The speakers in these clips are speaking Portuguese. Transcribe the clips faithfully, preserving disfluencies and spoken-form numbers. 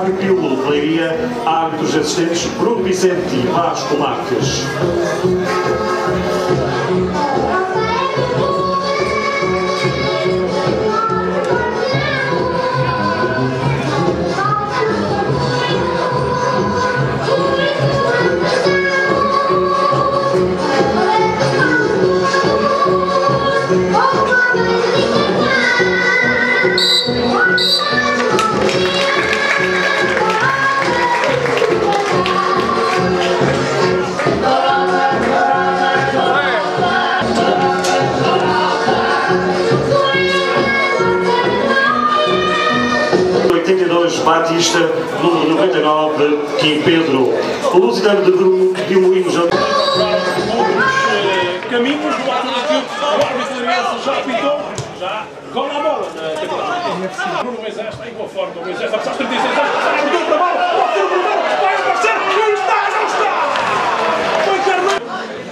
Fábio Piolo, de Leiria, árbitros assistentes Bruno Vicente e Vasco Marques. oitenta e dois Batista, número noventa e nove, Kim Pedro. O Lusitano de Bruno e o Moinho já... Caminhos, do alto daquilo, o árbitro já apitou, já cola a bola na cabeça. Bruno Moisés está em boa forma, o Moisés vai passar os trinta e seis anos, está a abertura para a bola, pode ter o primeiro, vai aparecer, e está, não está! Foi Carlos!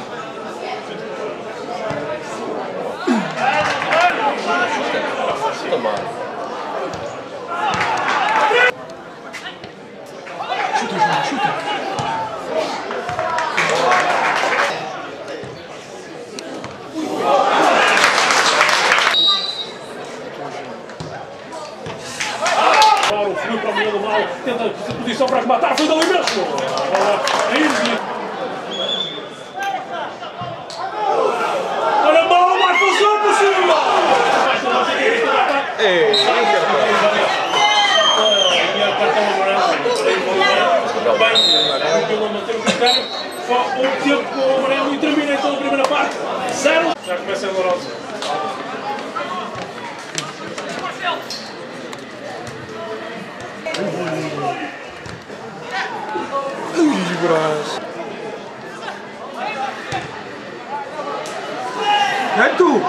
Chuta, João, chuta! Foi para o meio do mal, tenta a posição para rematar, foi dali mesmo! Olha a bola, vai fazer possível! É, cartão amarelo, bem, pelo manter o critério, um tempo com o amarelo e termina então a primeira parte, zero. Já começa a Lourosa. Ui, braço. É tu!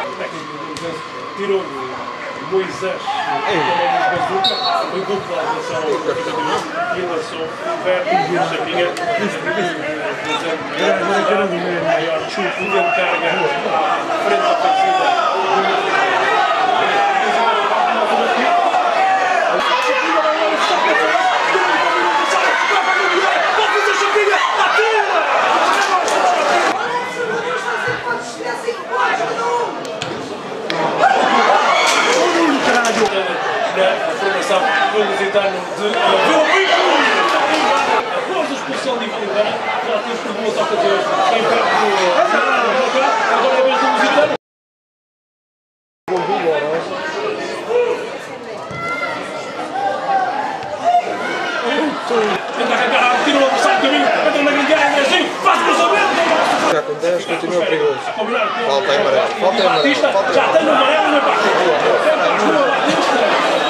Tirou o Moisés, foi dupla a relação e lançou o Verbo e o Chapinha, maior chute de carga à frente ofensiva. Na formação do Lusitano de Vila Rica. Após a expulsão de Ivan, já temos por duas ocasiões em perto do agora é a vez do Lusitano. Tenta arrancar, tira o adversário do caminho, entra na grande área, Andrezinho, faz o cruzamento. Já com dez, continua perigoso. Falta em amarelo, falta em amarelo. Já tem no amarelo na parte.